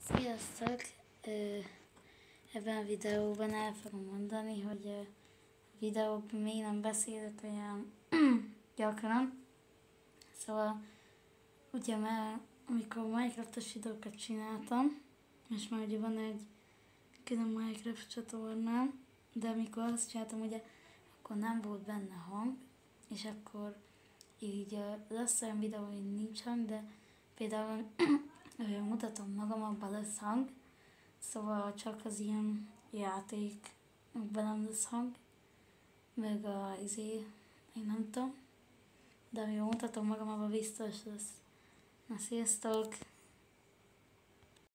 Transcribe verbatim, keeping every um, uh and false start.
Sziasztok! Ö, Ebben a videóban el fogom mondani, hogy a videókban még nem beszélek olyan gyakran. Szóval, ugye már amikor Minecraft-os videókat csináltam, és már ugye van egy külön Minecraft csatornám, de amikor azt csináltam, ugye, akkor nem volt benne hang, és akkor így ö, lesz olyan videó, hogy nincs hang, de például ö, mutatom magam, abban lesz hang, szóval csak az ilyen játékokban nem lesz hang, meg a izé, én nem tudom, de amikor mutatom magam, abban biztos lesz. Na, sziasztok!